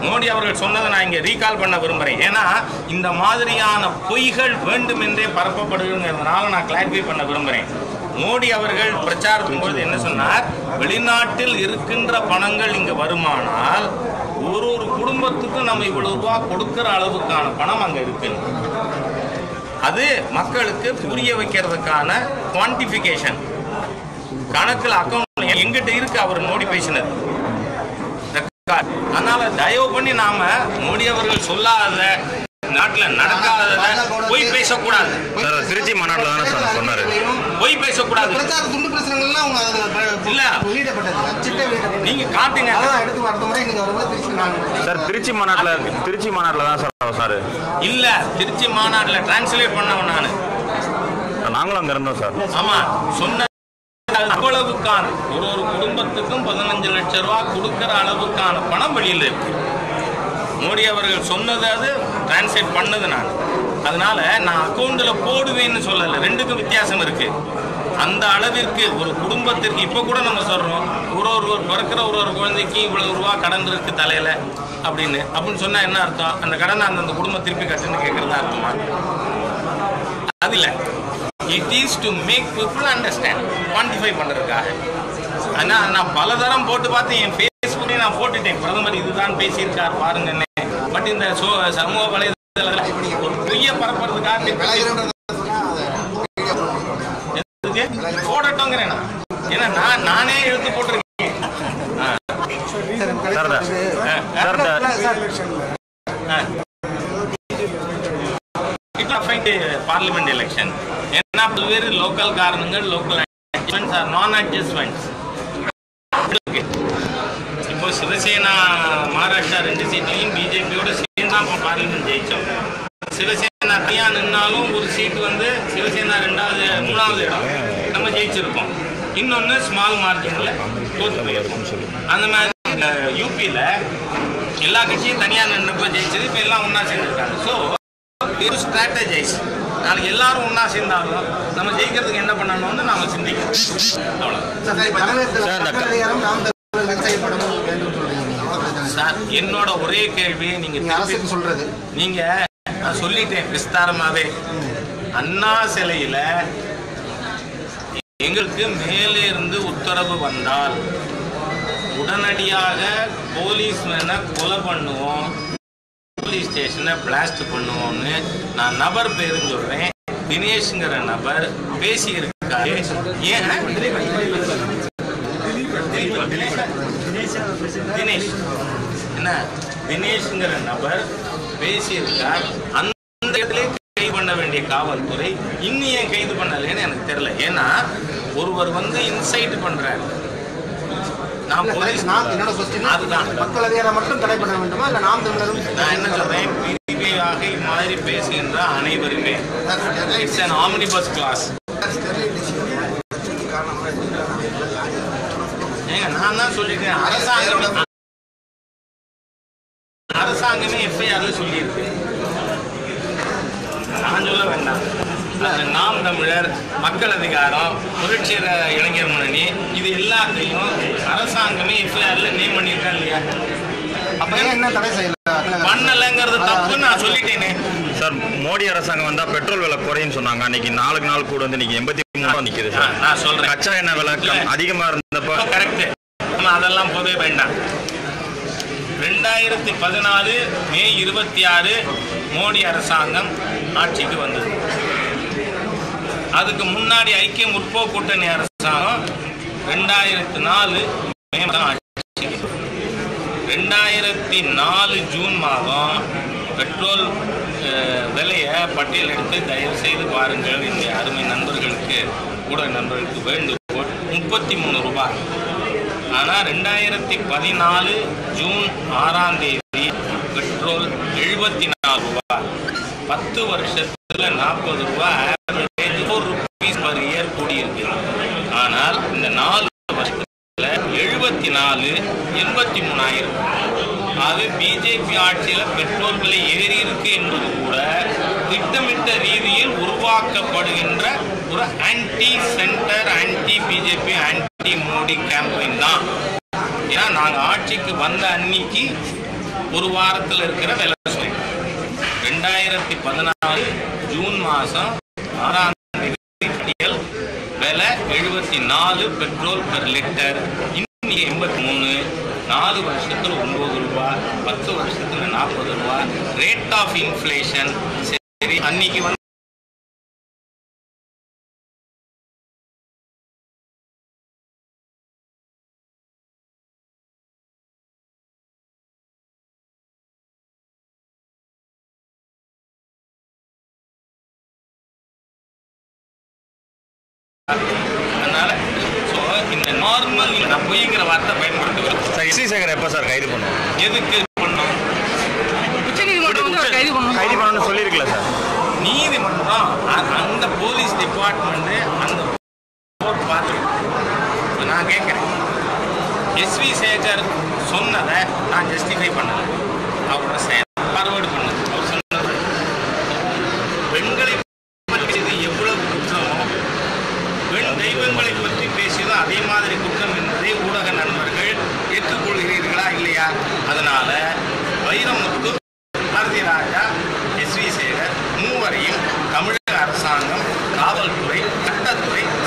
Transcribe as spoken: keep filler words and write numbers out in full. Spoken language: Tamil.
மோடி அவர்கள் சொன்னதை நான் இங்கே ரீகால் பண்ண விரும்புகிறேன். ஏன்னா இந்த மாதிரியான பொய்கள் வேண்டும் என்றே பரப்பப்படுகிறதுனால நான் கிளாரிஃபை பண்ண விரும்புகிறேன். மோடி அவர்கள் பிரச்சாரத்தின் போது என்ன சொன்னார், வெளிநாட்டில் இருக்கின்ற பணங்கள் இங்கே வருமானால் ஒரு ஒரு குடும்பத்துக்கும் நம்ம இவ்வளவு ரூபா கொடுக்கிற அளவுக்கான பணம் அங்கே இருக்கு. அது மக்களுக்கு புரிய வைக்கிறதுக்கான குவான்டிஃபிகேஷன் கணக்கில் அக்கௌண்ட் எங்கிட்ட இருக்கு அவர் மோடி பேசினது. அதனால தயவு பண்ணி நாம மோடி அவர்கள் சொல்லாத நாட்டில் நடக்காத பொய் பேசக்கூடாது. திருச்சி மாநாட்டில் தானே சார் சொன்னாரு, பொய் பேசக்கூடாது. இல்ல நீங்க காட்டுங்க சார். திருச்சி மாநாட்டில் திருச்சி மாநாட்டில் தான் சார் சார் இல்ல திருச்சி மாநாட்டில் டிரான்ஸ்லேட் பண்ணவன் நானு, நாங்களும் அங்க இருந்தோம் சார். ஆமா சொன்ன அவ்வளவுக்கான ஒரு ஒரு குடும்பத்துக்கும் பதினஞ்சு லட்சம் ரூபாய் கொடுக்கிற அளவுக்கான பணம் வெளியில் இருக்கு. மோடி அவர்கள் சொன்னது அது டிரான்ஸ்லேட் பண்ணது நான். அதனால நான் அக்கௌண்ட்டில் போடுவேன்னு சொல்லலை, ரெண்டுக்கும் வித்தியாசம் இருக்கு. அந்த அளவிற்கு ஒரு குடும்பத்திற்கு இப்போ கூட நம்ம சொல்றோம் ஒரு ஒரு பிறக்கிற ஒரு ஒரு குழந்தைக்கு இவ்வளவு ரூபா கடன் இருக்கு தலையில அப்படின்னு அப்படின்னு சொன்னா என்ன அர்த்தம்? அந்த கடனை அந்தந்த குடும்பம் திருப்பி கட்டுன்னு கேட்கறதா அர்த்தமா? அது இல்லை. It is to make people understand, quantify பண்ணுறதுக்காக. ஆனால் நான் பல தரம் போட்டு பார்த்து என் ஃபேஸ்புக்கே நான் போட்டுட்டேன், பிரதமர் இதுதான் பேசியிருக்கார் பாருங்கன்னு. பட் இந்த சோ சமூக வலைதளத்தில் ஒரு பொய்ய பரப்புறதுக்காக போடட்டோங்கிறேன். ஏன்னா நான் நானே எழுத்து போட்டிருக்கேன். பார்லிமெண்ட் எலெக்ஷன் ஏன்னா பல்வேறு லோக்கல் காரணங்கள், local adjustments or non adjustments. இப்போ சிவசேனா மகாராஷ்டிரா ரெண்டு சீட்லையும் பிஜேபியோட சேர்ந்து தான் பார்லிமெண்ட் ஜெயிச்சோம். சிவசேனா தனியா நின்னாலும் ஒரு சீட் வந்து சிவசேனா ரெண்டாவது மூணாவது இடம் நம்ம ஜெயிச்சிருக்கோம். இன்னொன்று ஸ்மால் மார்ஜினில் தோற்று போயிருக்கோம். அந்த மாதிரி யூபியில் எல்லா கட்சியும் தனியாக நின்றப்ப ஜெயிச்சது, இப்போ எல்லாம் ஒன்றா சேர்ந்துருக்காங்க. ஸோ ஒரு ஸ்ட்ராட்டஜைஸ் நாளைக்கு எல்லாரும் ஒன்றா சேர்ந்தாலும் நம்ம ஜெயிக்கிறதுக்கு என்ன பண்ணணும்னு நாம சிந்திக்கிறோம். சார் என்னோட ஒரே கேள்வி, நீங்க சொல்றது நீங்க நான் சொல்லிட்டேன் விஸ்தாரமாவே. அண்ணா சிலையில எங்களுக்கு மேலே இருந்து உத்தரவு வந்தால் உடனடியாக போலீஸ் மேனை கொலை பண்ணுவோம், போலீஸ் ஸ்டேஷனை பிளாஸ்ட் பண்ணுவோம்னு நான் நபர் பேருன்னு சொல்றேன். தினேஷ்ங்கிற நபர் பேசி இருக்காரு. ஏன் தினேஷ் என்ன தினேஷ்ங்கிற நபர் பேசி இருக்கார். அந்த இடத்துல கைது பண்ண வேண்டிய காவல்துறை இன்னும் ஏன் கைது பண்ணலன்னு எனக்கு தெரியல. ஏன்னா ஒருவர் வந்து இன்சைட் பண்றாரு. நான் என்ன சொல்றேன், பிரிவாக இம்மாதிரி பேசுகின்ற அனைவருமே இட்ஸ் an omnibus class. ஏங்க நான் தான் சொல்லிட்டேன், அரசாங்கம் அரசாங்கமே எஃப்ஐஆர்ல சொல்லியிருக்கு, நான் சொல்ல வேண்டாம். நாம் தமிழர், மக்கள் அதிகாரம், புரட்சியர இளைஞர் முன்னணி, இது எல்லாத்தையும் அரசாங்கமே எஃப்ஐஆர்ல நேம் பண்ணியிருக்கா இல்லையா? அப்ப என்ன தடை செய்யல பண்ணலங்கிறது தப்புன்னு நான் சொல்லிட்டேனே. சார் மோடி அரசாங்கம் வந்தா பெட்ரோல் விலை குறையும் சொன்னாங்க. அன்னைக்கு நாளுக்கு நாள் கூட வந்து இன்னைக்கு எண்பத்தி மூணு ரூபா நிக்குது சார். நான் சொல்றேன் கச்சா எண்ணெய் விலை அதிகமா இருந்தப்ப கரெக்ட். நம்ம அதெல்லாம் போதே வேண்டாம். ரெண்டாயிரத்தி பதினாலு மே இருபத்தி ஆறு மோடி அரசாங்கம் ஆட்சிக்கு வந்தது. அதுக்கு முன்னாடி ஐக்கிய முற்போக்கு கூட்டணி அரசாங்கம் ரெண்டாயிரத்தி நாலு மே மாதம் ஆட்சி. ரெண்டாயிரத்தி நாலு ஜூன் மாதம் பெட்ரோல் விலையை பட்டியல் எடுத்து தயவு செய்து பாருங்கள். இந்த அருமை நண்பர்களுக்கு கூட நண்பர்களுக்கு வேண்டுகோள், முப்பத்தி மூணு ரூபாய். ஆனால் ரெண்டாயிரத்தி பதினாலு ஜூன் ஆறாம் தேதி பெட்ரோல் எழுபத்தி நாலு ரூபாய். பத்து வருஷத்துல நாற்பது ரூபாய் average four rupees per year கூடியிருக்கு. ஆனால் இந்த நாலு வருஷத்துல எழுபத்தி நாலு எண்பத்தி மூணாயிரம். அது பிஜேபி ஆட்சியில் பெட்ரோல் விலை ஏறி இருக்கு என்பது கூட திட்டமிட்ட ரீதியில் உருவாக்கப்படுகின்ற ஒரு anti centre, anti BJP, anti Modi campaign தான். ஏன்னா நாங்கள் ஆட்சிக்கு வந்த அன்னைக்கு ஒரு வாரத்தில் இருக்கிற விலை சொல்லி ரெண்டாயிரத்தி பதினாறு ஜூன் மாதம் ஆறாம் தேதி விலை எழுபத்தி நாலு பெட்ரோல் பெர் லிட்டர். இன்னைக்கு எண்பத்தி மூணு. நாலு வருஷத்துல ஒன்பது ரூபாய், பத்து வருஷத்துல நாற்பது ரூபாய். ரேட் ஆஃப் இன்ஃப்ளேஷன் சரி அன்னைக்கு வந்து அதனால ஸோ இந்த நார்மல் நான் பொய்ங்கிற வார்த்தை பயன்படுத்துவேன். சார் எஸ் வி சேகர் எப்போ சார் கைது பண்ணுவோம்? எதுக்கு பண்ணோம்? உச்சநீதிமன்றம் வந்து அவர் கைது பண்ணணும் கைது பண்ணணும்னு சொல்லியிருக்கல சார். நீதிமன்றம் அந்த போலீஸ் டிபார்ட்மெண்ட் அந்த பார்த்து நான் கேட்குறேன், எஸ் வி சேகர் சொன்னதை நான் ஜஸ்டிஃபை பண்ணலை, அவரோட செயல் ஃபார்வர்டு பண்ணது. அவர் சொன்னது பெண்களை பற்றியது எவ்வளவு குற்றமோ பெண் தெய்வங்களை பற்றி பேசியதும் அதே மாதிரி குற்றம் என்பதை ஊடக நண்பர்கள் ஏற்றுக்கொள்கிறீர்களா இல்லையா? அதனால வைரமுத்து, பாரதி ராஜா, எஸ் வி சேகர் மூவரையும் தமிழக அரசாங்கம், காவல்துறை, சட்டத்துறை